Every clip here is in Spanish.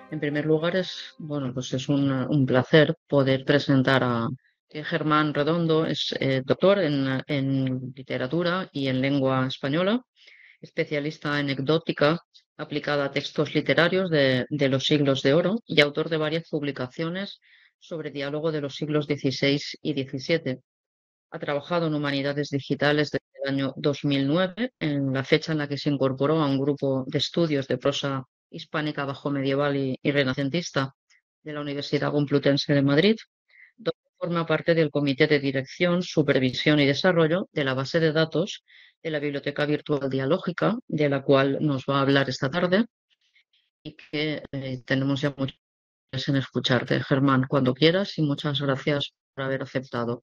En primer lugar, pues es un placer poder presentar a Germán Redondo. Es doctor en literatura y en lengua española, especialista en anecdótica aplicada a textos literarios de los siglos de oro y autor de varias publicaciones sobre diálogo de los siglos XVI y XVII. Ha trabajado en humanidades digitales desde el año 2009, en la fecha en la que se incorporó a un grupo de estudios de prosa hispánica bajo medieval y renacentista de la Universidad Complutense de Madrid, donde forma parte del Comité de Dirección, Supervisión y Desarrollo de la base de datos de la Biblioteca Virtual Dialógica, de la cual nos va a hablar esta tarde y que tenemos ya mucho interés en escucharte. Germán, cuando quieras, y muchas gracias por haber aceptado.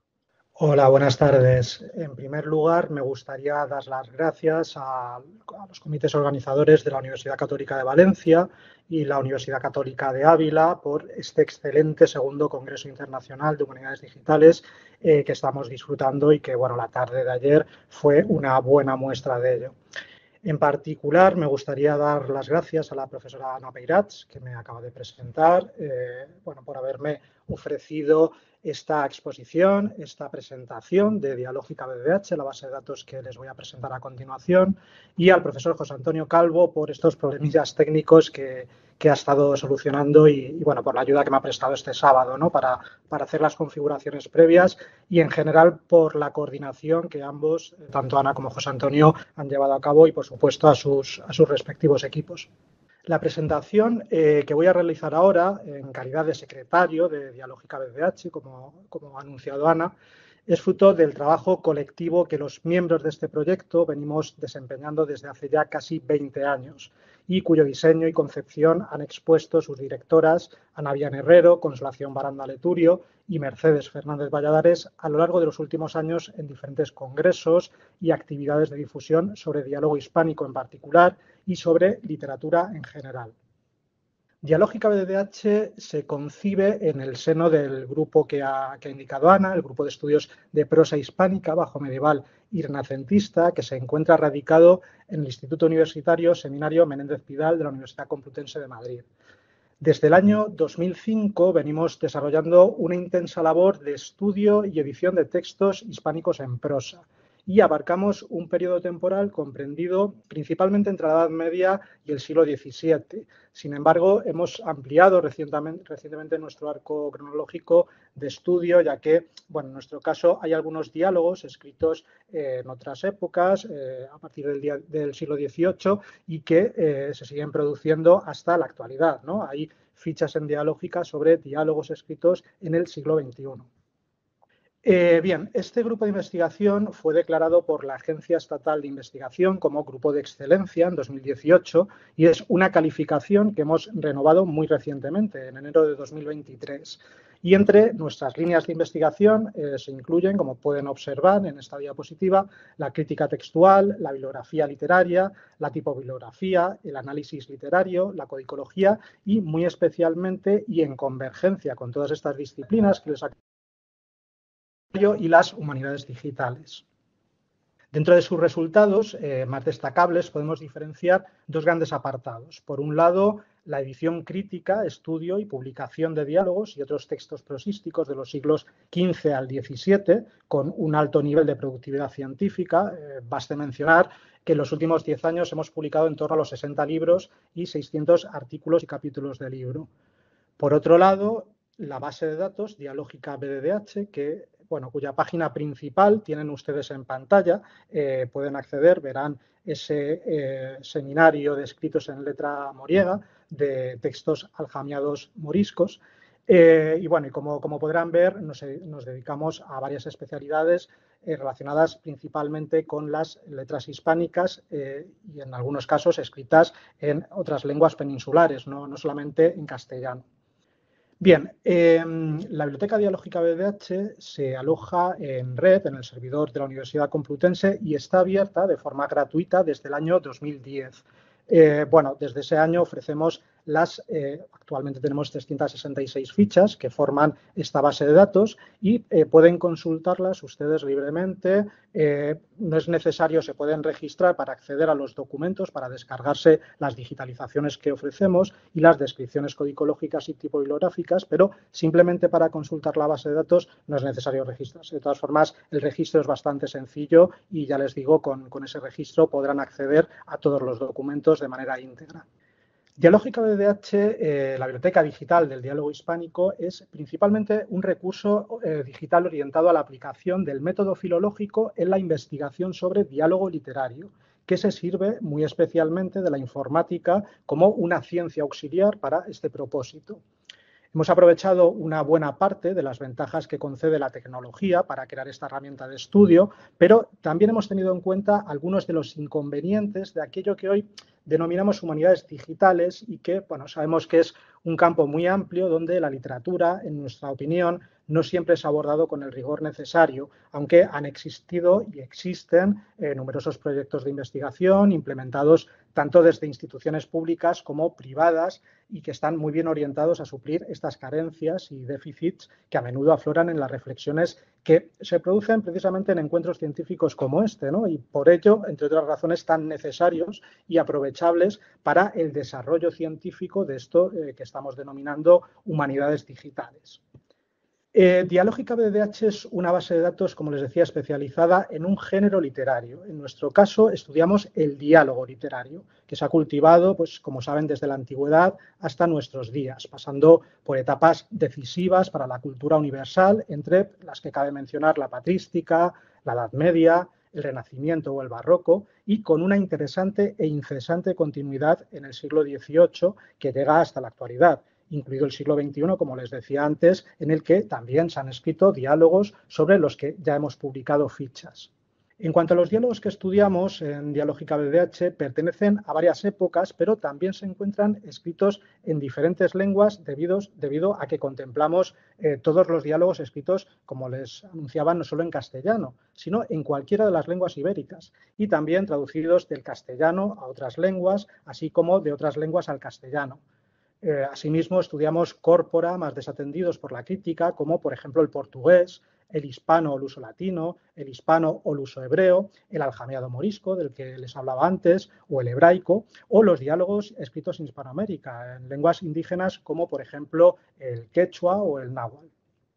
Hola, buenas tardes. En primer lugar, me gustaría dar las gracias a los comités organizadores de la Universidad Católica de Valencia y la Universidad Católica de Ávila por este excelente segundo Congreso Internacional de Humanidades Digitales que estamos disfrutando y que, bueno, la tarde de ayer fue una buena muestra de ello. En particular, me gustaría dar las gracias a la profesora Ana Peirats, que me acaba de presentar, por haberme ofrecido esta exposición, esta presentación de Dialógica BDH, la base de datos que les voy a presentar a continuación, y al profesor José Antonio Calvo por estos problemillas técnicos que ha estado solucionando y por la ayuda que me ha prestado este sábado, ¿no? para hacer las configuraciones previas y en general por la coordinación que ambos, tanto Ana como José Antonio, han llevado a cabo y por supuesto a sus respectivos equipos. La presentación que voy a realizar ahora, en calidad de secretario de Dialógica BDH, como ha anunciado Ana, es fruto del trabajo colectivo que los miembros de este proyecto venimos desempeñando desde hace ya casi 20 años y cuyo diseño y concepción han expuesto sus directoras Ana Vian Herrero, Consolación Baranda Leturio y Mercedes Fernández Valladares a lo largo de los últimos años en diferentes congresos y actividades de difusión sobre diálogo hispánico en particular y sobre literatura en general. Dialógica BDH se concibe en el seno del grupo que ha indicado Ana, el grupo de estudios de prosa hispánica bajo medieval y renacentista, que se encuentra radicado en el Instituto Universitario Seminario Menéndez Pidal de la Universidad Complutense de Madrid. Desde el año 2005 venimos desarrollando una intensa labor de estudio y edición de textos hispánicos en prosa y abarcamos un periodo temporal comprendido principalmente entre la Edad Media y el siglo XVII. Sin embargo, hemos ampliado recientemente nuestro arco cronológico de estudio, ya que, en nuestro caso hay algunos diálogos escritos en otras épocas, a partir del siglo XVIII, y que se siguen produciendo hasta la actualidad, ¿no? Hay fichas en Dialógica sobre diálogos escritos en el siglo XXI. Bien, este grupo de investigación fue declarado por la Agencia Estatal de Investigación como Grupo de Excelencia en 2018 y es una calificación que hemos renovado muy recientemente, en enero de 2023. Y entre nuestras líneas de investigación se incluyen, como pueden observar en esta diapositiva, la crítica textual, la bibliografía literaria, la tipobibliografía, el análisis literario, la codicología y muy especialmente y en convergencia con todas estas disciplinas que les y las humanidades digitales. Dentro de sus resultados más destacables podemos diferenciar dos grandes apartados. Por un lado, la edición crítica, estudio y publicación de diálogos y otros textos prosísticos de los siglos XV al XVII con un alto nivel de productividad científica. Baste mencionar que en los últimos 10 años hemos publicado en torno a los 60 libros y 600 artículos y capítulos de libro. Por otro lado, la base de datos Dialógica BDH, cuya página principal tienen ustedes en pantalla, pueden acceder, verán ese seminario de escritos en letra moriega de textos aljamiados moriscos. Como podrán ver, nos dedicamos a varias especialidades relacionadas principalmente con las letras hispánicas y en algunos casos escritas en otras lenguas peninsulares, no solamente en castellano. Bien, la Biblioteca Dialógica BDH se aloja en red en el servidor de la Universidad Complutense y está abierta de forma gratuita desde el año 2010. Desde ese año ofrecemos actualmente tenemos 366 fichas que forman esta base de datos y pueden consultarlas ustedes libremente. No es necesario, se pueden registrar para acceder a los documentos, para descargarse las digitalizaciones que ofrecemos y las descripciones codicológicas y tipográficas, pero simplemente para consultar la base de datos no es necesario registrarse. De todas formas, el registro es bastante sencillo y ya les digo, con ese registro podrán acceder a todos los documentos de manera íntegra. Dialógica BDH, la biblioteca digital del diálogo hispánico, es principalmente un recurso digital orientado a la aplicación del método filológico en la investigación sobre diálogo literario, que se sirve muy especialmente de la informática como una ciencia auxiliar para este propósito. Hemos aprovechado una buena parte de las ventajas que concede la tecnología para crear esta herramienta de estudio, pero también hemos tenido en cuenta algunos de los inconvenientes de aquello que hoy denominamos humanidades digitales y que, bueno, sabemos que es un campo muy amplio donde la literatura, en nuestra opinión, no siempre se ha abordado con el rigor necesario, aunque han existido y existen numerosos proyectos de investigación implementados tanto desde instituciones públicas como privadas y que están muy bien orientados a suplir estas carencias y déficits que a menudo afloran en las reflexiones que se producen precisamente en encuentros científicos como este, ¿no? Y por ello, entre otras razones, tan necesarios y aprovechables para el desarrollo científico de esto que estamos denominando humanidades digitales. Dialógica BDH es una base de datos, como les decía, especializada en un género literario. En nuestro caso, estudiamos el diálogo literario, que se ha cultivado, pues, como saben, desde la antigüedad hasta nuestros días, pasando por etapas decisivas para la cultura universal, entre las que cabe mencionar la patrística, la Edad Media, el Renacimiento o el Barroco, y con una interesante e incesante continuidad en el siglo XVIII que llega hasta la actualidad, incluido el siglo XXI, como les decía antes, en el que también se han escrito diálogos sobre los que ya hemos publicado fichas. En cuanto a los diálogos que estudiamos en Dialógica BDH, pertenecen a varias épocas, pero también se encuentran escritos en diferentes lenguas debido a que contemplamos todos los diálogos escritos, como les anunciaba, no solo en castellano, sino en cualquiera de las lenguas ibéricas y también traducidos del castellano a otras lenguas, así como de otras lenguas al castellano. Asimismo, estudiamos córpora más desatendidos por la crítica, como por ejemplo el portugués, el hispano o el uso latino, el hispano o el uso hebreo, el aljameado morisco, del que les hablaba antes, o el hebraico, o los diálogos escritos en Hispanoamérica, en lenguas indígenas como por ejemplo el quechua o el náhuatl.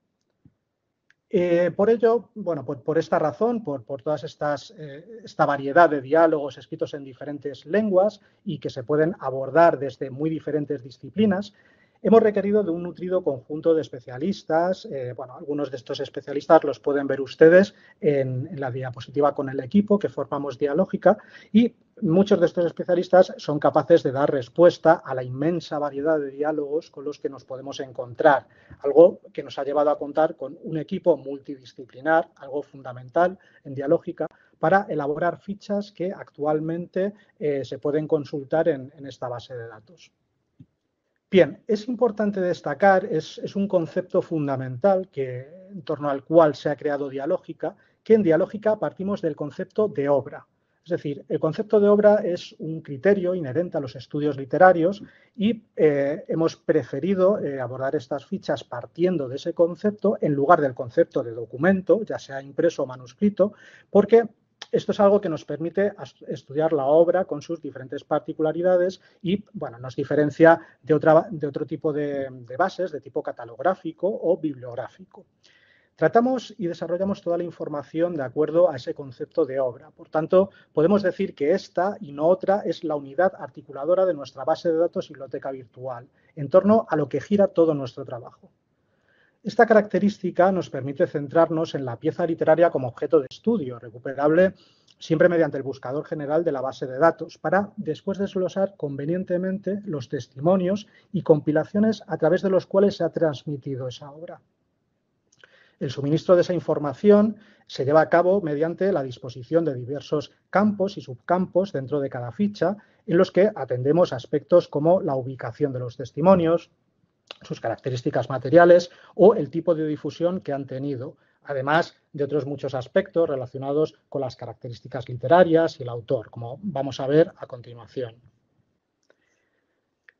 Por ello, bueno, por esta razón, por toda esta variedad de diálogos escritos en diferentes lenguas y que se pueden abordar desde muy diferentes disciplinas, hemos requerido de un nutrido conjunto de especialistas. Bueno, algunos de estos especialistas los pueden ver ustedes en la diapositiva con el equipo que formamos Dialógica y muchos de estos especialistas son capaces de dar respuesta a la inmensa variedad de diálogos con los que nos podemos encontrar, algo que nos ha llevado a contar con un equipo multidisciplinar, algo fundamental en Dialógica, para elaborar fichas que actualmente se pueden consultar en esta base de datos. Bien, es importante destacar, es un concepto fundamental en torno al cual se ha creado Dialógica, que en Dialógica partimos del concepto de obra. Es decir, el concepto de obra es un criterio inherente a los estudios literarios y hemos preferido abordar estas fichas partiendo de ese concepto en lugar del concepto de documento, ya sea impreso o manuscrito, porque esto es algo que nos permite estudiar la obra con sus diferentes particularidades y, bueno, nos diferencia de otro tipo de bases de tipo catalográfico o bibliográfico. Tratamos y desarrollamos toda la información de acuerdo a ese concepto de obra. Por tanto, podemos decir que esta y no otra es la unidad articuladora de nuestra base de datos biblioteca virtual, en torno a lo que gira todo nuestro trabajo. Esta característica nos permite centrarnos en la pieza literaria como objeto de estudio, recuperable siempre mediante el buscador general de la base de datos, para después desglosar convenientemente los testimonios y compilaciones a través de los cuales se ha transmitido esa obra. El suministro de esa información se lleva a cabo mediante la disposición de diversos campos y subcampos dentro de cada ficha, en los que atendemos aspectos como la ubicación de los testimonios, sus características materiales o el tipo de difusión que han tenido, además de otros muchos aspectos relacionados con las características literarias y el autor, como vamos a ver a continuación.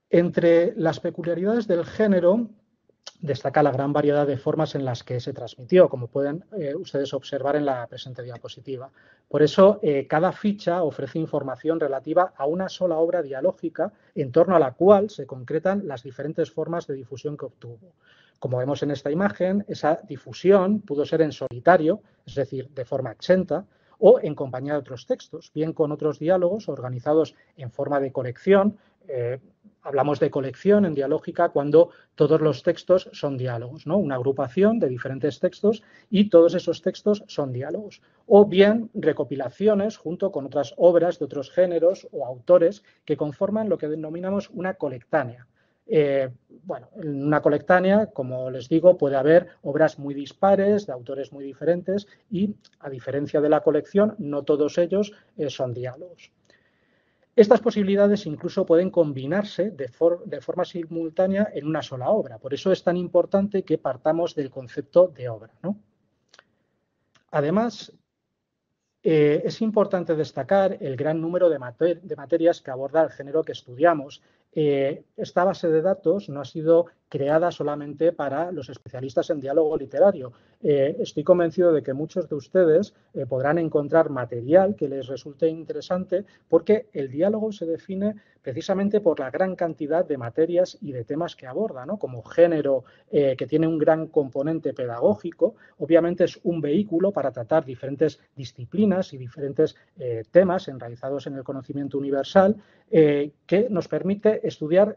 Entre las peculiaridades del género destaca la gran variedad de formas en las que se transmitió, como pueden ustedes observar en la presente diapositiva. Por eso, cada ficha ofrece información relativa a una sola obra dialógica en torno a la cual se concretan las diferentes formas de difusión que obtuvo. Como vemos en esta imagen, esa difusión pudo ser en solitario, es decir, de forma exenta, o en compañía de otros textos, bien con otros diálogos organizados en forma de colección. Hablamos de colección en dialógica cuando todos los textos son diálogos, ¿no? Una agrupación de diferentes textos y todos esos textos son diálogos. O bien recopilaciones junto con otras obras de otros géneros o autores que conforman lo que denominamos una colectánea. Bueno, en una colectánea, como les digo, puede haber obras muy dispares, de autores muy diferentes y, a diferencia de la colección, no todos ellos son diálogos. Estas posibilidades incluso pueden combinarse de forma simultánea en una sola obra. Por eso es tan importante que partamos del concepto de obra, ¿no? Además, es importante destacar el gran número de materias que aborda el género que estudiamos. Esta base de datos no ha sido creada solamente para los especialistas en diálogo literario. Estoy convencido de que muchos de ustedes podrán encontrar material que les resulte interesante porque el diálogo se define precisamente por la gran cantidad de materias y de temas que aborda, ¿no? Como género que tiene un gran componente pedagógico, obviamente es un vehículo para tratar diferentes disciplinas y diferentes temas enraizados en el conocimiento universal que nos permite estudiar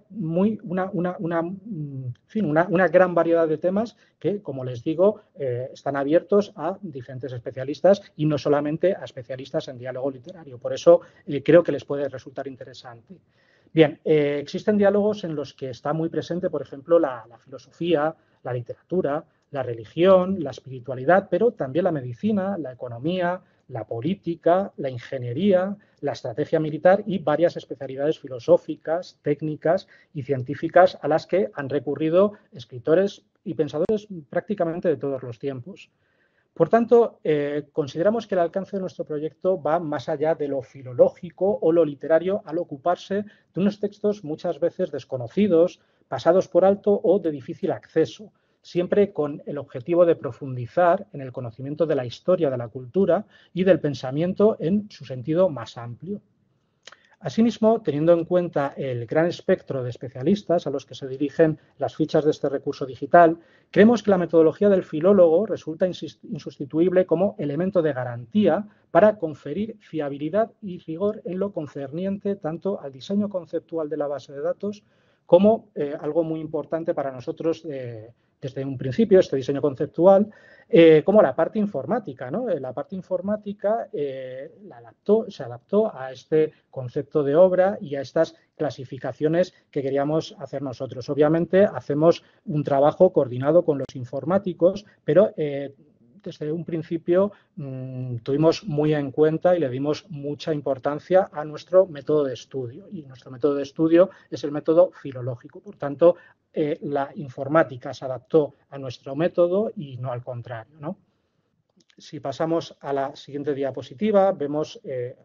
una gran variedad de temas que, como les digo, están abiertos a diferentes especialistas y no solamente a especialistas en diálogo literario. Por eso creo que les puede resultar interesante. Bien, existen diálogos en los que está muy presente, por ejemplo, la filosofía, la literatura, la religión, la espiritualidad, pero también la medicina, la economía, la política, la ingeniería, la estrategia militar y varias especialidades filosóficas, técnicas y científicas a las que han recurrido escritores y pensadores prácticamente de todos los tiempos. Por tanto, consideramos que el alcance de nuestro proyecto va más allá de lo filológico o lo literario al ocuparse de unos textos muchas veces desconocidos, pasados por alto o de difícil acceso, siempre con el objetivo de profundizar en el conocimiento de la historia de la cultura y del pensamiento en su sentido más amplio. Asimismo, teniendo en cuenta el gran espectro de especialistas a los que se dirigen las fichas de este recurso digital, creemos que la metodología del filólogo resulta insustituible como elemento de garantía para conferir fiabilidad y rigor en lo concerniente tanto al diseño conceptual de la base de datos como algo muy importante para nosotros desde un principio, este diseño conceptual, como la parte informática, ¿no? La parte informática se adaptó a este concepto de obra y a estas clasificaciones que queríamos hacer nosotros. Obviamente hacemos un trabajo coordinado con los informáticos, pero desde un principio tuvimos muy en cuenta y le dimos mucha importancia a nuestro método de estudio. Y nuestro método de estudio es el método filológico. Por tanto, la informática se adaptó a nuestro método y no al contrario, ¿no? Si pasamos a la siguiente diapositiva, vemos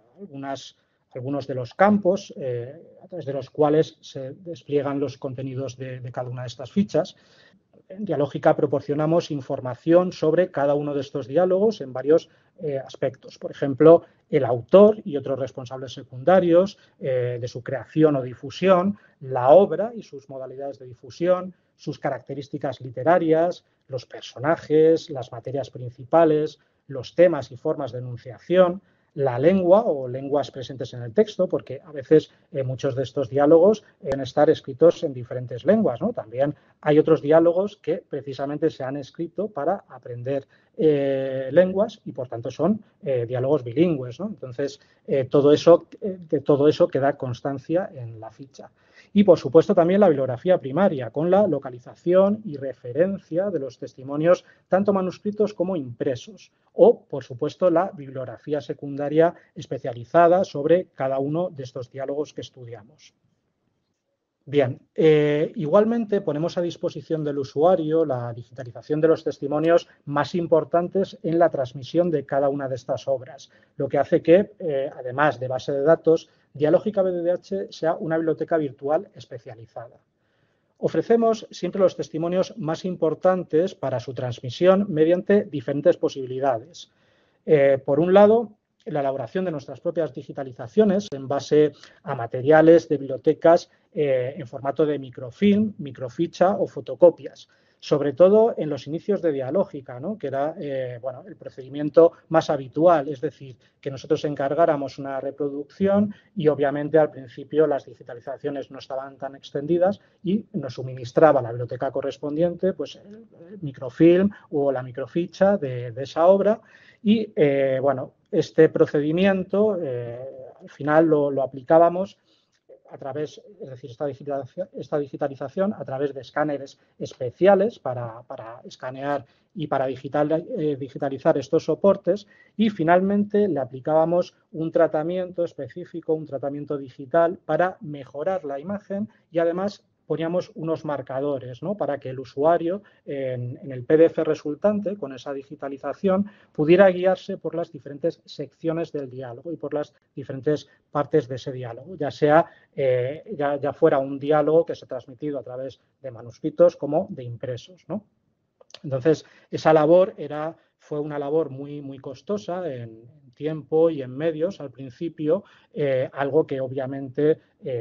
algunos de los campos a través de los cuales se despliegan los contenidos de cada una de estas fichas. En Dialógica proporcionamos información sobre cada uno de estos diálogos en varios aspectos. Por ejemplo, el autor y otros responsables secundarios de su creación o difusión, la obra y sus modalidades de difusión, sus características literarias, los personajes, las materias principales, los temas y formas de enunciación, la lengua o lenguas presentes en el texto, porque a veces muchos de estos diálogos deben estar escritos en diferentes lenguas, ¿no? También hay otros diálogos que precisamente se han escrito para aprender lenguas y por tanto son diálogos bilingües, ¿no? Entonces, de todo eso queda constancia en la ficha. Y, por supuesto, también la bibliografía primaria, con la localización y referencia de los testimonios, tanto manuscritos como impresos. O, por supuesto, la bibliografía secundaria especializada sobre cada uno de estos diálogos que estudiamos. Bien, igualmente ponemos a disposición del usuario la digitalización de los testimonios más importantes en la transmisión de cada una de estas obras, lo que hace que, además de base de datos, Dialógica BDDH sea una biblioteca virtual especializada. Ofrecemos siempre los testimonios más importantes para su transmisión mediante diferentes posibilidades. Por un lado, la elaboración de nuestras propias digitalizaciones en base a materiales de bibliotecas en formato de microfilm, microficha o fotocopias, sobre todo en los inicios de Dialógica, ¿no? Que era el procedimiento más habitual, es decir, que nosotros encargáramos una reproducción y obviamente al principio las digitalizaciones no estaban tan extendidas y nos suministraba la biblioteca correspondiente pues el microfilm o la microficha de esa obra y este procedimiento al final lo aplicábamos a través, es decir, esta digitalización a través de escáneres especiales para escanear y para digitalizar estos soportes y finalmente le aplicábamos un tratamiento específico, un tratamiento digital para mejorar la imagen y además poníamos unos marcadores, ¿no? Para que el usuario en el PDF resultante con esa digitalización pudiera guiarse por las diferentes secciones del diálogo y por las diferentes partes de ese diálogo, ya sea ya fuera un diálogo que se ha transmitido a través de manuscritos como de impresos, ¿no? Entonces, esa labor fue una labor muy, muy costosa en tiempo y en medios al principio, algo que obviamente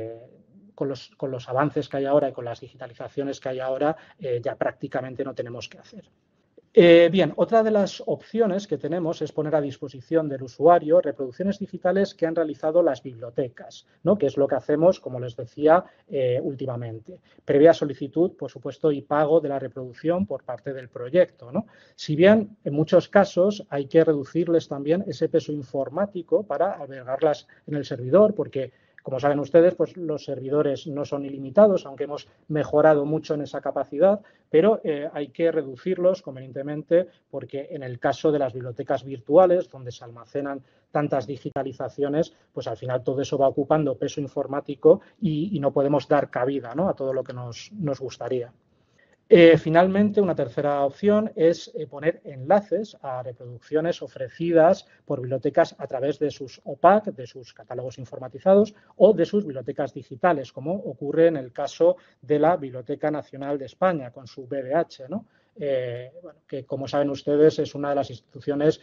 con los avances que hay ahora y con las digitalizaciones que hay ahora ya prácticamente no tenemos que hacer. Bien, otra de las opciones que tenemos es poner a disposición del usuario reproducciones digitales que han realizado las bibliotecas, ¿no? Que es lo que hacemos, como les decía, últimamente. Previa solicitud, por supuesto, y pago de la reproducción por parte del proyecto, ¿no? Si bien en muchos casos hay que reducirles también ese peso informático para albergarlas en el servidor, porque como saben ustedes, pues los servidores no son ilimitados, aunque hemos mejorado mucho en esa capacidad, pero hay que reducirlos convenientemente porque en el caso de las bibliotecas virtuales, donde se almacenan tantas digitalizaciones, pues al final todo eso va ocupando peso informático y no podemos dar cabida, ¿no? A todo lo que nos gustaría. Finalmente, una tercera opción es poner enlaces a reproducciones ofrecidas por bibliotecas a través de sus OPAC, de sus catálogos informatizados o de sus bibliotecas digitales, como ocurre en el caso de la Biblioteca Nacional de España con su BDH, ¿no? Que como saben ustedes es una de las instituciones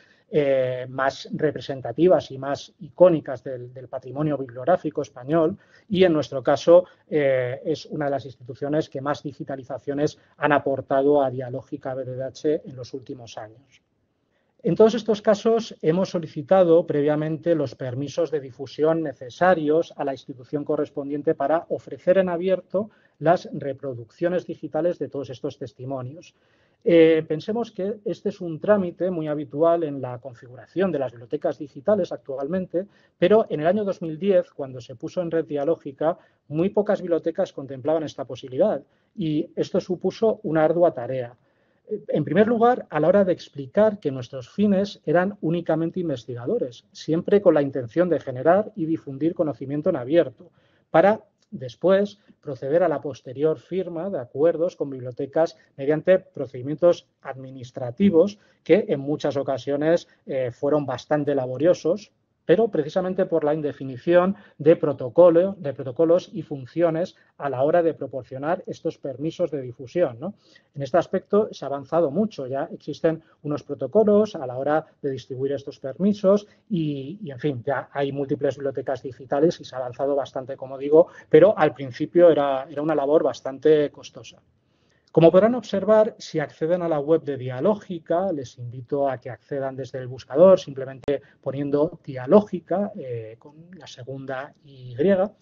más representativas y más icónicas del patrimonio bibliográfico español y en nuestro caso es una de las instituciones que más digitalizaciones han aportado a Dialógica BDH en los últimos años. En todos estos casos hemos solicitado previamente los permisos de difusión necesarios a la institución correspondiente para ofrecer en abierto las reproducciones digitales de todos estos testimonios. Pensemos que este es un trámite muy habitual en la configuración de las bibliotecas digitales actualmente, pero en el año 2010, cuando se puso en red Dialógica, muy pocas bibliotecas contemplaban esta posibilidad y esto supuso una ardua tarea. En primer lugar, a la hora de explicar que nuestros fines eran únicamente investigadores, siempre con la intención de generar y difundir conocimiento en abierto, para después proceder a la posterior firma de acuerdos con bibliotecas mediante procedimientos administrativos que en muchas ocasiones fueron bastante laboriosos, pero precisamente por la indefinición de protocolos y funciones a la hora de proporcionar estos permisos de difusión, ¿no? En este aspecto se ha avanzado mucho, ya existen unos protocolos a la hora de distribuir estos permisos y en fin, ya hay múltiples bibliotecas digitales y se ha avanzado bastante, como digo, pero al principio era una labor bastante costosa. Como podrán observar, si acceden a la web de Dialógica, les invito a que accedan desde el buscador, simplemente poniendo Dialógica con la segunda Y,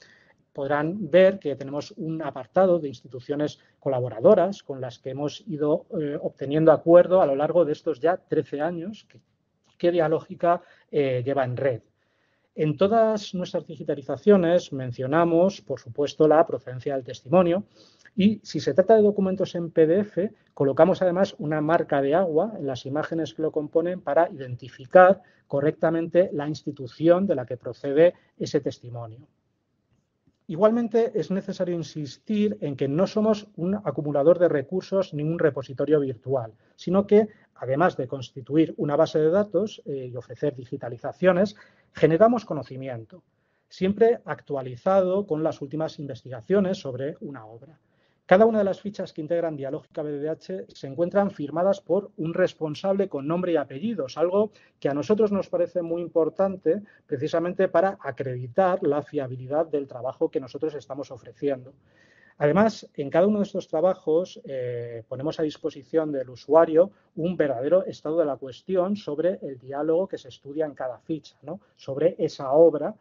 podrán ver que tenemos un apartado de instituciones colaboradoras con las que hemos ido obteniendo acuerdo a lo largo de estos ya 13 años que Dialógica lleva en red. En todas nuestras digitalizaciones mencionamos, por supuesto, la procedencia del testimonio y si se trata de documentos en PDF, colocamos además una marca de agua en las imágenes que lo componen para identificar correctamente la institución de la que procede ese testimonio. Igualmente, es necesario insistir en que no somos un acumulador de recursos ni un repositorio virtual, sino que, además de constituir una base de datos y ofrecer digitalizaciones, generamos conocimiento, siempre actualizado con las últimas investigaciones sobre una obra. Cada una de las fichas que integran Dialógica BDH se encuentran firmadas por un responsable con nombre y apellidos, algo que a nosotros nos parece muy importante precisamente para acreditar la fiabilidad del trabajo que nosotros estamos ofreciendo. Además, en cada uno de estos trabajos ponemos a disposición del usuario un verdadero estado de la cuestión sobre el diálogo que se estudia en cada ficha, ¿no? Sobre esa obra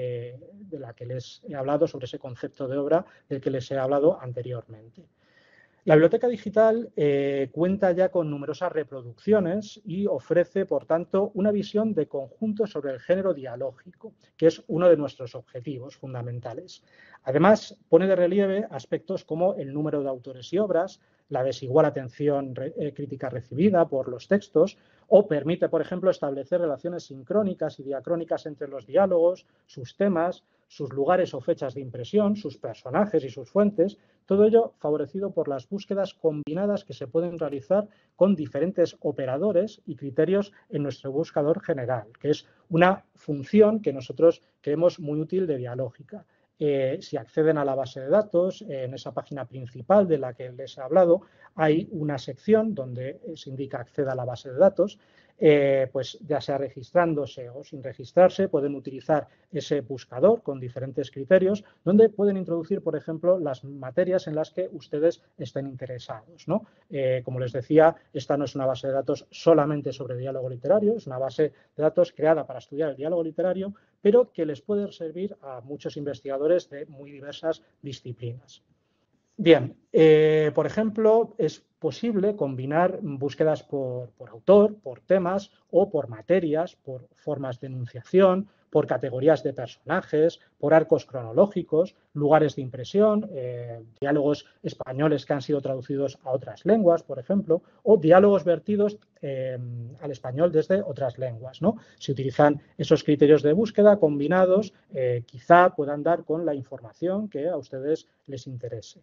de la que les he hablado, sobre ese concepto de obra del que les he hablado anteriormente. La biblioteca digital cuenta ya con numerosas reproducciones y ofrece, por tanto, una visión de conjunto sobre el género dialógico, que es uno de nuestros objetivos fundamentales. Además, pone de relieve aspectos como el número de autores y obras, la desigual atención crítica recibida por los textos, o permite, por ejemplo, establecer relaciones sincrónicas y diacrónicas entre los diálogos, sus temas, sus lugares o fechas de impresión, sus personajes y sus fuentes, todo ello favorecido por las búsquedas combinadas que se pueden realizar con diferentes operadores y criterios en nuestro buscador general, que es una función que nosotros creemos muy útil de Dialógica. Si acceden a la base de datos, en esa página principal de la que les he hablado, hay una sección donde se indica acceda a la base de datos. Pues ya sea registrándose o sin registrarse, pueden utilizar ese buscador con diferentes criterios, donde pueden introducir, por ejemplo, las materias en las que ustedes estén interesados, ¿no? Como les decía, esta no es una base de datos solamente sobre diálogo literario, es una base de datos creada para estudiar el diálogo literario, pero que les puede servir a muchos investigadores de muy diversas disciplinas. Bien, por ejemplo, es posible combinar búsquedas por autor, por temas o por materias, por formas de enunciación, por categorías de personajes, por arcos cronológicos, lugares de impresión, diálogos españoles que han sido traducidos a otras lenguas, por ejemplo, o diálogos vertidos al español desde otras lenguas, ¿no? Si utilizan esos criterios de búsqueda combinados, quizá puedan dar con la información que a ustedes les interese.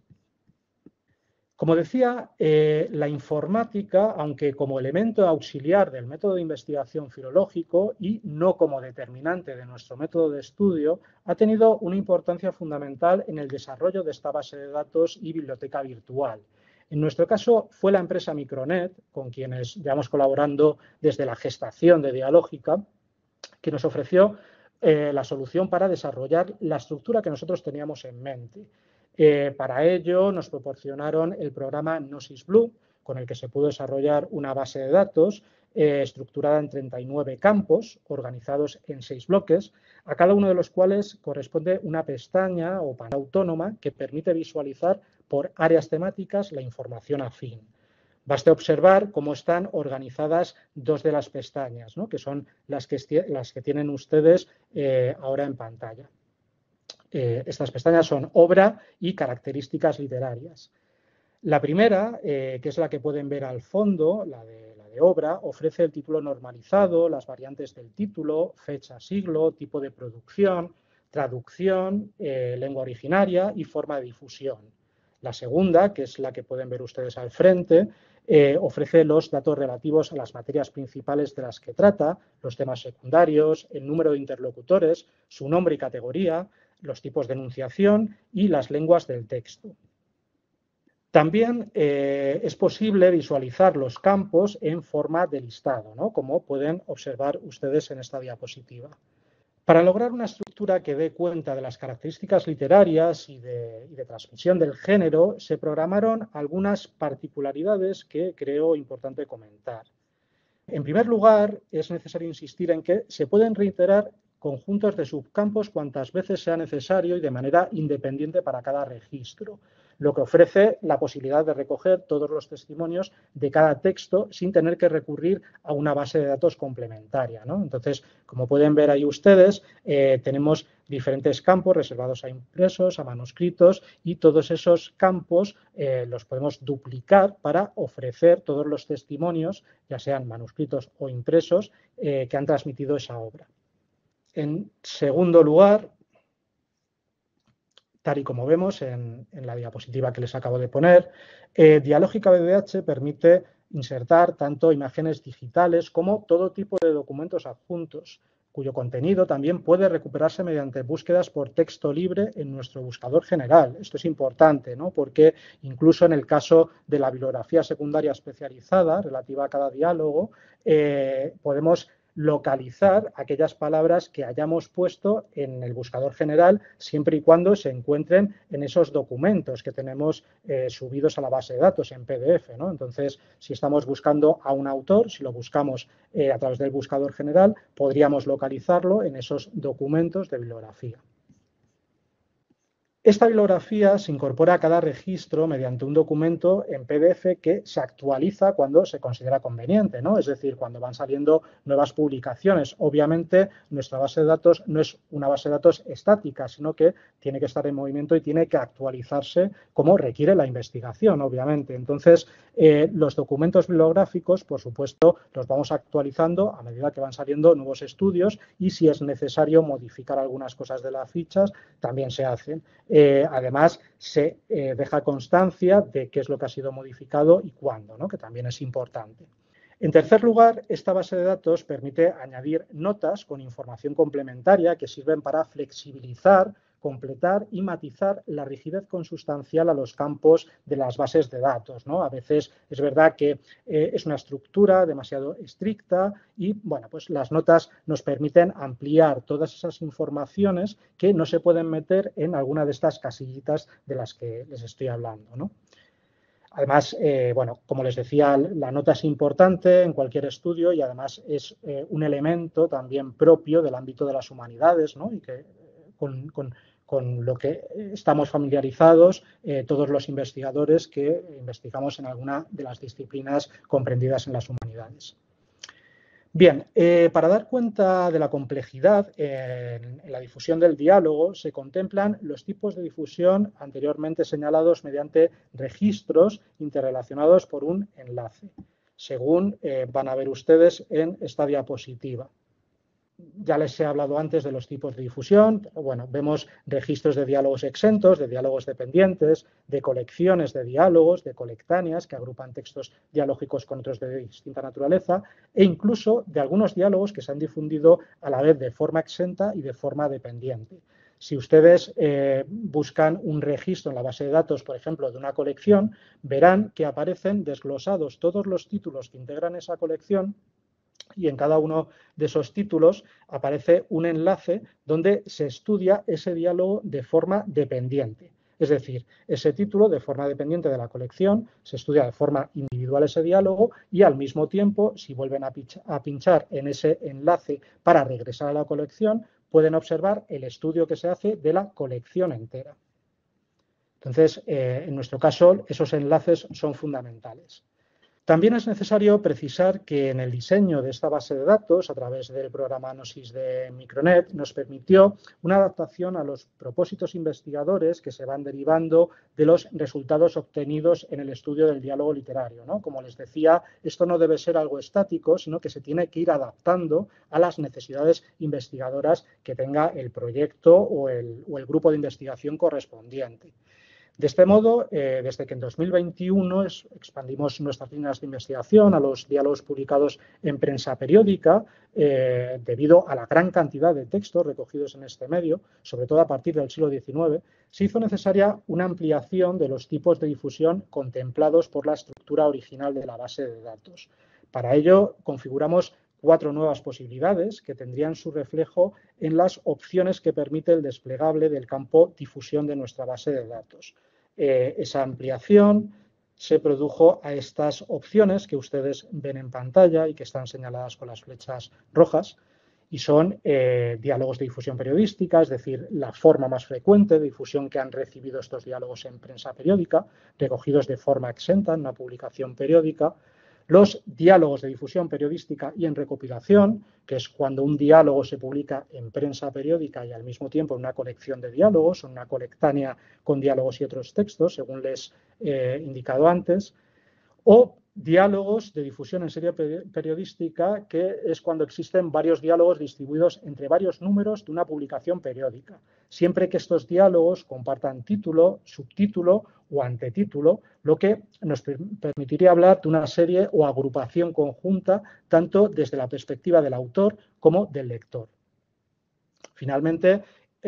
Como decía, la informática, aunque como elemento auxiliar del método de investigación filológico y no como determinante de nuestro método de estudio, ha tenido una importancia fundamental en el desarrollo de esta base de datos y biblioteca virtual. En nuestro caso fue la empresa Micronet, con quienes llevamos colaborando desde la gestación de Dialógica, que nos ofreció la solución para desarrollar la estructura que nosotros teníamos en mente. Para ello nos proporcionaron el programa Gnosis Blue, con el que se pudo desarrollar una base de datos estructurada en 39 campos, organizados en 6 bloques, a cada uno de los cuales corresponde una pestaña o panel autónoma que permite visualizar por áreas temáticas la información afín. Baste observar cómo están organizadas dos de las pestañas, ¿no? Que son las que tienen ustedes ahora en pantalla. Estas pestañas son obra y características literarias. La primera, que es la que pueden ver al fondo, la de obra, ofrece el título normalizado, las variantes del título, fecha, siglo, tipo de producción, traducción, lengua originaria y forma de difusión. La segunda, que es la que pueden ver ustedes al frente, ofrece los datos relativos a las materias principales de las que trata, los temas secundarios, el número de interlocutores, su nombre y categoría, los tipos de enunciación y las lenguas del texto. También es posible visualizar los campos en forma de listado, ¿no? Como pueden observar ustedes en esta diapositiva. Para lograr una estructura que dé cuenta de las características literarias y de transmisión del género, se programaron algunas particularidades que creo importante comentar. En primer lugar, es necesario insistir en que se pueden reiterar conjuntos de subcampos cuantas veces sea necesario y de manera independiente para cada registro, lo que ofrece la posibilidad de recoger todos los testimonios de cada texto sin tener que recurrir a una base de datos complementaria, ¿no? Entonces, como pueden ver ahí ustedes, tenemos diferentes campos reservados a impresos, a manuscritos, y todos esos campos los podemos duplicar para ofrecer todos los testimonios, ya sean manuscritos o impresos, que han transmitido esa obra. En segundo lugar, tal y como vemos en la diapositiva que les acabo de poner. Dialógica BBH permite insertar tanto imágenes digitales como todo tipo de documentos adjuntos, cuyo contenido también puede recuperarse mediante búsquedas por texto libre en nuestro buscador general. Esto es importante, ¿no? Porque incluso en el caso de la bibliografía secundaria especializada relativa a cada diálogo, podemos localizar aquellas palabras que hayamos puesto en el buscador general siempre y cuando se encuentren en esos documentos que tenemos subidos a la base de datos en PDF, ¿no? Entonces, si estamos buscando a un autor, si lo buscamos a través del buscador general, podríamos localizarlo en esos documentos de bibliografía. Esta bibliografía se incorpora a cada registro mediante un documento en PDF que se actualiza cuando se considera conveniente, ¿no? Es decir, cuando van saliendo nuevas publicaciones. Obviamente, nuestra base de datos no es una base de datos estática, sino que tiene que estar en movimiento y tiene que actualizarse como requiere la investigación, obviamente. Entonces, los documentos bibliográficos, por supuesto, los vamos actualizando a medida que van saliendo nuevos estudios y si es necesario modificar algunas cosas de las fichas, también se hacen. Además, se deja constancia de qué es lo que ha sido modificado y cuándo, ¿no? Que también es importante. En tercer lugar, esta base de datos permite añadir notas con información complementaria que sirven para flexibilizar, completar y matizar la rigidez consustancial a los campos de las bases de datos, ¿no? A veces es verdad que es una estructura demasiado estricta y, bueno, pues las notas nos permiten ampliar todas esas informaciones que no se pueden meter en alguna de estas casillitas de las que les estoy hablando, ¿no? Además, bueno, como les decía, la nota es importante en cualquier estudio y además es un elemento también propio del ámbito de las humanidades, ¿no? Y que con lo que estamos familiarizados todos los investigadores que investigamos en alguna de las disciplinas comprendidas en las humanidades. Bien, para dar cuenta de la complejidad en la difusión del diálogo se contemplan los tipos de difusión anteriormente señalados mediante registros interrelacionados por un enlace, según van a ver ustedes en esta diapositiva. Ya les he hablado antes de los tipos de difusión. Bueno, vemos registros de diálogos exentos, de diálogos dependientes, de colecciones de diálogos, de colectáneas que agrupan textos dialógicos con otros de distinta naturaleza e incluso de algunos diálogos que se han difundido a la vez de forma exenta y de forma dependiente. Si ustedes buscan un registro en la base de datos, por ejemplo, de una colección, verán que aparecen desglosados todos los títulos que integran esa colección y en cada uno de esos títulos aparece un enlace donde se estudia ese diálogo de forma dependiente. Es decir, ese título de forma dependiente de la colección se estudia de forma individual ese diálogo y al mismo tiempo, si vuelven a pinchar en ese enlace para regresar a la colección, pueden observar el estudio que se hace de la colección entera. Entonces, en nuestro caso, esos enlaces son fundamentales. También es necesario precisar que en el diseño de esta base de datos, a través del programa ANOSIS de Micronet, nos permitió una adaptación a los propósitos investigadores que se van derivando de los resultados obtenidos en el estudio del diálogo literario, ¿no? Como les decía, esto no debe ser algo estático, sino que se tiene que ir adaptando a las necesidades investigadoras que tenga el proyecto o el grupo de investigación correspondiente. De este modo, desde que en 2021 expandimos nuestras líneas de investigación a los diálogos publicados en prensa periódica, debido a la gran cantidad de textos recogidos en este medio, sobre todo a partir del siglo XIX, se hizo necesaria una ampliación de los tipos de difusión contemplados por la estructura original de la base de datos. Para ello, configuramos 4 nuevas posibilidades que tendrían su reflejo en las opciones que permite el desplegable del campo difusión de nuestra base de datos. Esa ampliación se produjo a estas opciones que ustedes ven en pantalla y que están señaladas con las flechas rojas y son diálogos de difusión periodística, es decir, la forma más frecuente de difusión que han recibido estos diálogos en prensa periódica, recogidos de forma exenta en una publicación periódica. Los diálogos de difusión periodística y en recopilación, que es cuando un diálogo se publica en prensa periódica y al mismo tiempo en una colección de diálogos, o una colectánea con diálogos y otros textos, según les he indicado antes, o diálogos de difusión en serie periodística, que es cuando existen varios diálogos distribuidos entre varios números de una publicación periódica, siempre que estos diálogos compartan título, subtítulo o antetítulo, lo que nos permitiría hablar de una serie o agrupación conjunta, tanto desde la perspectiva del autor como del lector. Finalmente,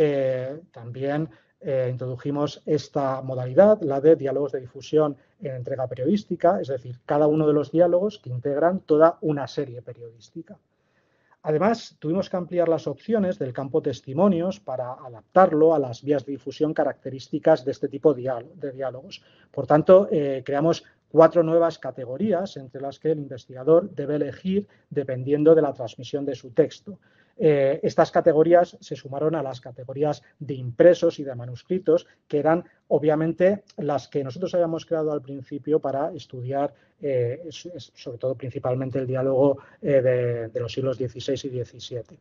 también introdujimos esta modalidad, la de diálogos de difusión en entrega periodística, es decir, cada uno de los diálogos que integran toda una serie periodística. Además, tuvimos que ampliar las opciones del campo testimonios para adaptarlo a las vías de difusión características de este tipo de diálogos. Por tanto, creamos 4 nuevas categorías entre las que el investigador debe elegir dependiendo de la transmisión de su texto. Estas categorías se sumaron a las categorías de impresos y de manuscritos, que eran obviamente las que nosotros habíamos creado al principio para estudiar, sobre todo principalmente el diálogo de los siglos XVI y XVII.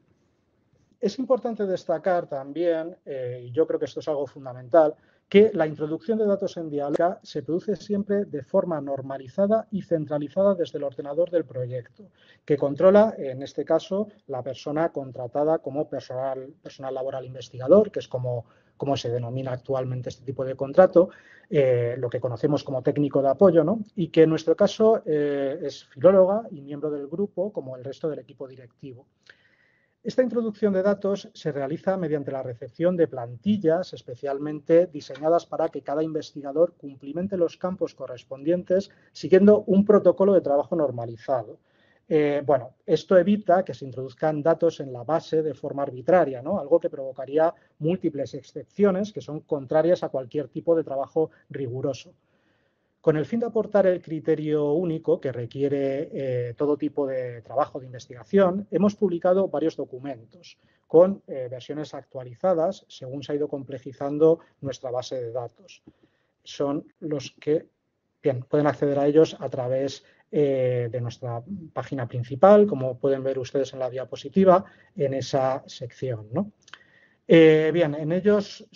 Es importante destacar también, y yo creo que esto es algo fundamental, que la introducción de datos en diálogo se produce siempre de forma normalizada y centralizada desde el ordenador del proyecto, que controla, en este caso, la persona contratada como personal laboral investigador, que es como se denomina actualmente este tipo de contrato, lo que conocemos como técnico de apoyo, ¿no? Y que en nuestro caso es filóloga y miembro del grupo, como el resto del equipo directivo. Esta introducción de datos se realiza mediante la recepción de plantillas especialmente diseñadas para que cada investigador cumplimente los campos correspondientes siguiendo un protocolo de trabajo normalizado. Esto evita que se introduzcan datos en la base de forma arbitraria, ¿no? Algo que provocaría múltiples excepciones que son contrarias a cualquier tipo de trabajo riguroso. Con el fin de aportar el criterio único que requiere todo tipo de trabajo de investigación, hemos publicado varios documentos con versiones actualizadas según se ha ido complejizando nuestra base de datos. Son los que pueden acceder a ellos a través de nuestra página principal, como pueden ver ustedes en la diapositiva, en esa sección, ¿no? En ellos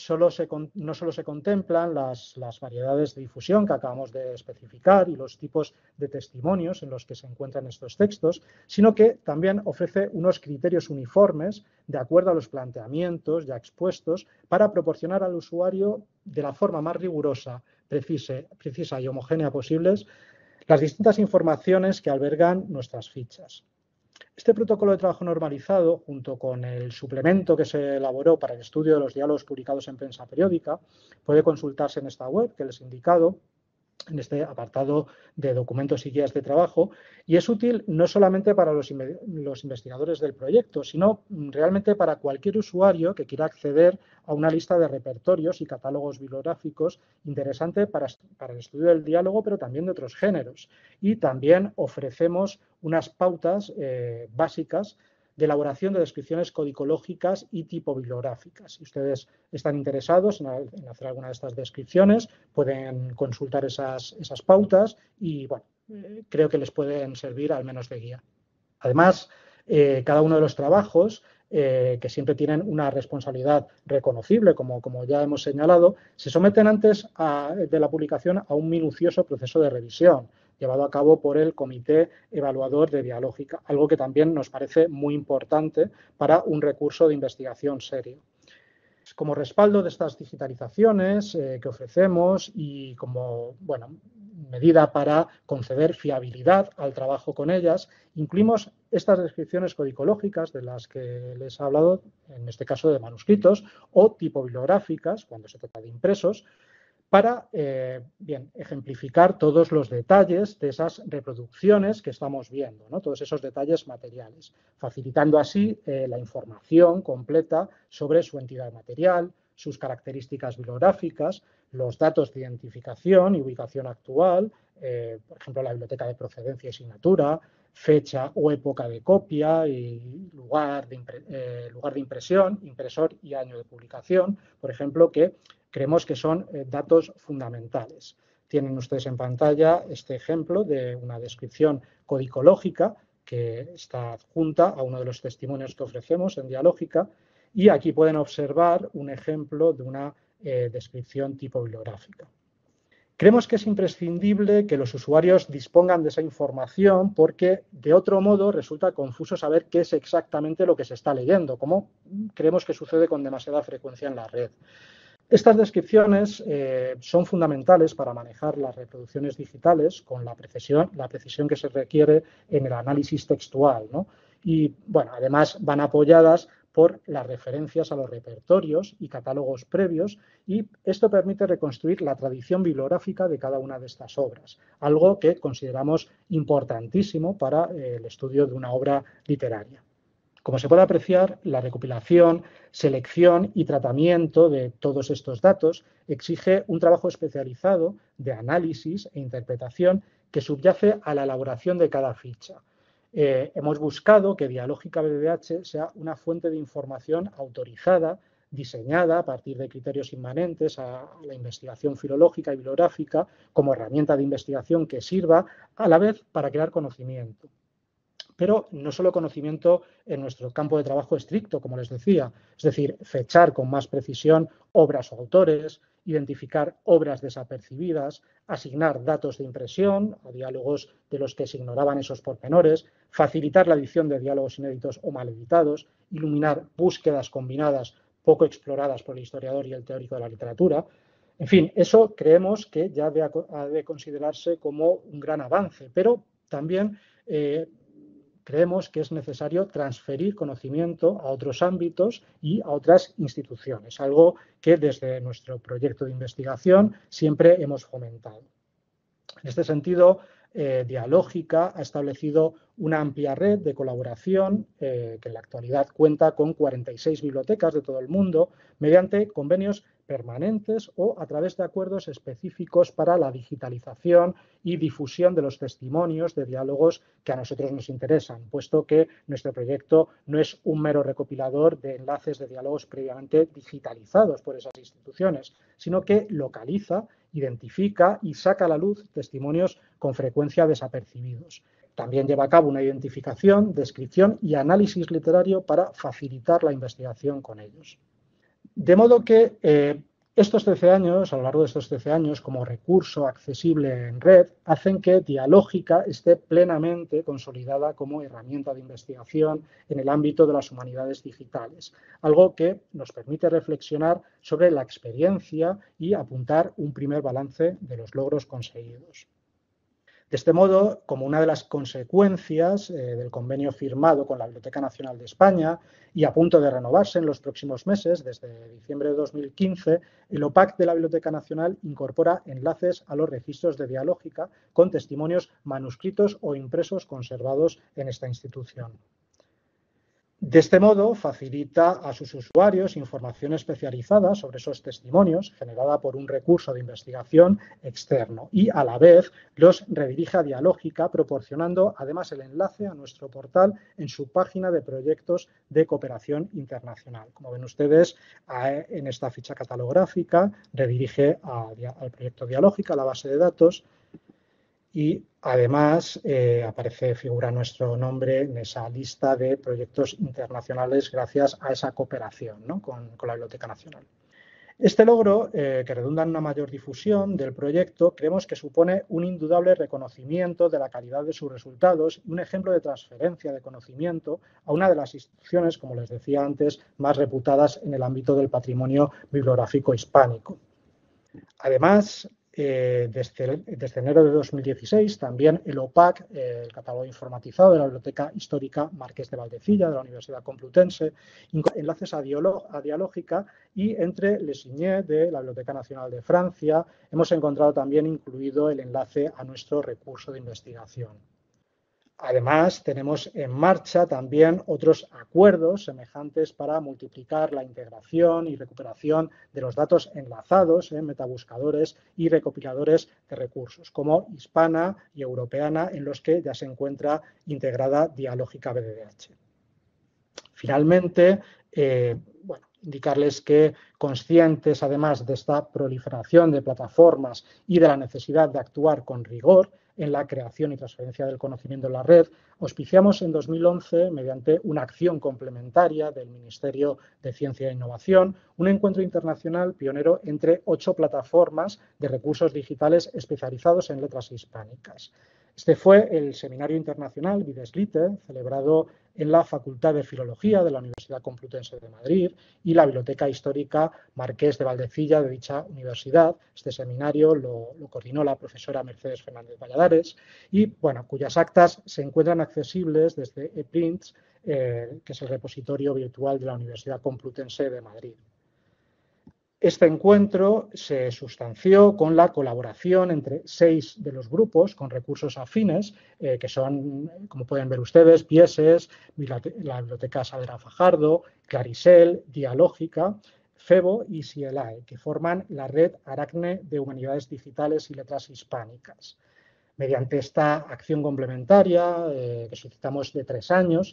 no solo se contemplan las variedades de difusión que acabamos de especificar y los tipos de testimonios en los que se encuentran estos textos, sino que también ofrece unos criterios uniformes de acuerdo a los planteamientos ya expuestos para proporcionar al usuario de la forma más rigurosa, precisa y homogénea posibles las distintas informaciones que albergan nuestras fichas. Este protocolo de trabajo normalizado, junto con el suplemento que se elaboró para el estudio de los diálogos publicados en prensa periódica, puede consultarse en esta web que les he indicado, en este apartado de documentos y guías de trabajo, y es útil no solamente para los investigadores del proyecto, sino realmente para cualquier usuario que quiera acceder a una lista de repertorios y catálogos bibliográficos interesante para el estudio del diálogo, pero también de otros géneros. Y también ofrecemos unas pautas básicas de elaboración de descripciones codicológicas y tipobibliográficas. Si ustedes están interesados en hacer alguna de estas descripciones, pueden consultar esas pautas y, creo que les pueden servir al menos de guía. Además, cada uno de los trabajos, que siempre tienen una responsabilidad reconocible, como ya hemos señalado, se someten antes de la publicación a un minucioso proceso de revisión, llevado a cabo por el Comité Evaluador de Dialógica, algo que también nos parece muy importante para un recurso de investigación serio. Como respaldo de estas digitalizaciones que ofrecemos y como medida para conceder fiabilidad al trabajo con ellas, incluimos estas descripciones codicológicas de las que les he hablado, en este caso de manuscritos, o tipobibliográficas, cuando se trata de impresos, para ejemplificar todos los detalles de esas reproducciones que estamos viendo, ¿no? Todos esos detalles materiales, facilitando así la información completa sobre su entidad material, sus características bibliográficas, los datos de identificación y ubicación actual, por ejemplo, la biblioteca de procedencia y signatura, fecha o época de copia y lugar de impresión, impresor y año de publicación, por ejemplo, que creemos que son datos fundamentales. Tienen ustedes en pantalla este ejemplo de una descripción codicológica que está adjunta a uno de los testimonios que ofrecemos en Dialógica, y aquí pueden observar un ejemplo de una descripción tipobibliográfica. Creemos que es imprescindible que los usuarios dispongan de esa información porque de otro modo resulta confuso saber qué es exactamente lo que se está leyendo, como creemos que sucede con demasiada frecuencia en la red. Estas descripciones son fundamentales para manejar las reproducciones digitales con la precisión que se requiere en el análisis textual, ¿no? Y, bueno, además van apoyadas por las referencias a los repertorios y catálogos previos, y esto permite reconstruir la tradición bibliográfica de cada una de estas obras, algo que consideramos importantísimo para el estudio de una obra literaria. Como se puede apreciar, la recopilación, selección y tratamiento de todos estos datos exige un trabajo especializado de análisis e interpretación que subyace a la elaboración de cada ficha. Hemos buscado que Dialógica BDDH sea una fuente de información autorizada, diseñada a partir de criterios inmanentes a la investigación filológica y bibliográfica como herramienta de investigación que sirva a la vez para crear conocimiento. Pero no solo conocimiento en nuestro campo de trabajo estricto, como les decía, es decir, fechar con más precisión obras o autores, identificar obras desapercibidas, asignar datos de impresión a diálogos de los que se ignoraban esos pormenores, facilitar la edición de diálogos inéditos o mal editados, iluminar búsquedas combinadas poco exploradas por el historiador y el teórico de la literatura. En fin, eso creemos que ya ha de considerarse como un gran avance, pero también creemos que es necesario transferir conocimiento a otros ámbitos y a otras instituciones, algo que desde nuestro proyecto de investigación siempre hemos fomentado. En este sentido, Dialógica ha establecido una amplia red de colaboración que en la actualidad cuenta con 46 bibliotecas de todo el mundo mediante convenios permanentes o a través de acuerdos específicos para la digitalización y difusión de los testimonios de diálogos que a nosotros nos interesan, puesto que nuestro proyecto no es un mero recopilador de enlaces de diálogos previamente digitalizados por esas instituciones, sino que localiza, identifica y saca a la luz testimonios con frecuencia desapercibidos. También lleva a cabo una identificación, descripción y análisis literario para facilitar la investigación con ellos. De modo que estos 13 años, a lo largo de estos 13 años, como recurso accesible en red, hacen que Dialógica esté plenamente consolidada como herramienta de investigación en el ámbito de las humanidades digitales, algo que nos permite reflexionar sobre la experiencia y apuntar un primer balance de los logros conseguidos. De este modo, como una de las consecuencias del convenio firmado con la Biblioteca Nacional de España y a punto de renovarse en los próximos meses, desde diciembre de 2015, el OPAC de la Biblioteca Nacional incorpora enlaces a los registros de Dialógica con testimonios manuscritos o impresos conservados en esta institución. De este modo, facilita a sus usuarios información especializada sobre esos testimonios generada por un recurso de investigación externo y, a la vez, los redirige a Dialógica, proporcionando además el enlace a nuestro portal en su página de proyectos de cooperación internacional. Como ven ustedes, en esta ficha catalográfica redirige al proyecto Dialógica, a la base de datos, y además figura nuestro nombre en esa lista de proyectos internacionales gracias a esa cooperación, ¿no?, con la Biblioteca Nacional. Este logro, que redunda en una mayor difusión del proyecto, creemos que supone un indudable reconocimiento de la calidad de sus resultados y un ejemplo de transferencia de conocimiento a una de las instituciones, como les decía antes, más reputadas en el ámbito del patrimonio bibliográfico hispánico. Además, desde enero de 2016, también el OPAC, el catálogo informatizado de la Biblioteca Histórica Marqués de Valdecilla de la Universidad Complutense, enlaces a Dialógica, y entre Le Signet de la Biblioteca Nacional de Francia hemos encontrado también incluido el enlace a nuestro recurso de investigación. Además, tenemos en marcha también otros acuerdos semejantes para multiplicar la integración y recuperación de los datos enlazados en metabuscadores y recopiladores de recursos, como Hispana y Europeana, en los que ya se encuentra integrada Dialógica BDDH. Finalmente, indicarles que, conscientes además de esta proliferación de plataformas y de la necesidad de actuar con rigor, en la creación y transferencia del conocimiento en la red, auspiciamos en 2011, mediante una acción complementaria del Ministerio de Ciencia e Innovación, un encuentro internacional pionero entre 8 plataformas de recursos digitales especializados en letras hispánicas. Este fue el Seminario Internacional Bideslite, celebrado en la Facultad de Filología de la Universidad Complutense de Madrid y la Biblioteca Histórica Marqués de Valdecilla de dicha universidad. Este seminario lo coordinó la profesora Mercedes Fernández Valladares y, bueno, cuyas actas se encuentran accesibles desde ePrints, que es el repositorio virtual de la Universidad Complutense de Madrid. Este encuentro se sustanció con la colaboración entre 6 de los grupos con recursos afines, que son, como pueden ver ustedes, Pieses, la Biblioteca Saavedra Fajardo, Clarisel, Dialógica, FEBO y CIELAE, que forman la red Aracne de Humanidades Digitales y Letras Hispánicas. Mediante esta acción complementaria, que suscitamos de 3 años,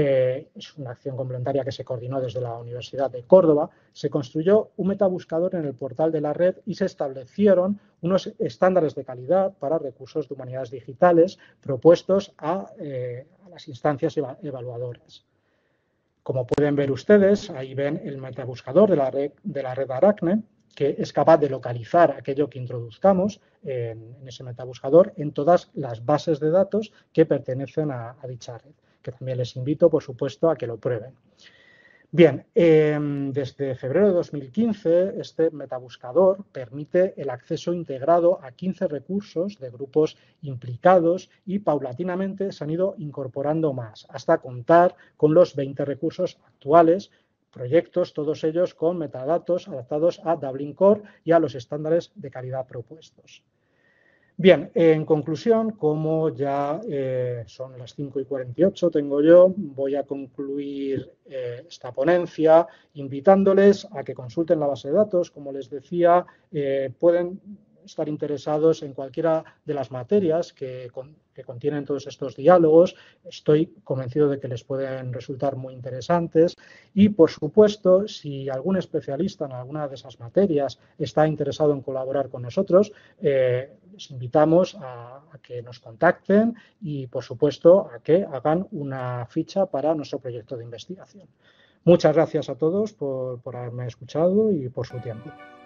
es una acción complementaria que se coordinó desde la Universidad de Córdoba, se construyó un metabuscador en el portal de la red y se establecieron unos estándares de calidad para recursos de humanidades digitales propuestos a las instancias evaluadoras. Como pueden ver ustedes, ahí ven el metabuscador de la red Aracne, que es capaz de localizar aquello que introduzcamos en ese metabuscador en todas las bases de datos que pertenecen a dicha red, que también les invito, por supuesto, a que lo prueben. Bien, desde febrero de 2015, este metabuscador permite el acceso integrado a 15 recursos de grupos implicados y paulatinamente se han ido incorporando más, hasta contar con los 20 recursos actuales, proyectos, todos ellos con metadatos adaptados a Dublin Core y a los estándares de calidad propuestos. Bien, en conclusión, como ya son las 5:48, tengo yo, voy a concluir esta ponencia invitándoles a que consulten la base de datos. Como les decía, pueden estar interesados en cualquiera de las materias que contienen todos estos diálogos. Estoy convencido de que les pueden resultar muy interesantes y, por supuesto, si algún especialista en alguna de esas materias está interesado en colaborar con nosotros, les invitamos a que nos contacten y, por supuesto, a que hagan una ficha para nuestro proyecto de investigación. Muchas gracias a todos por haberme escuchado y por su tiempo.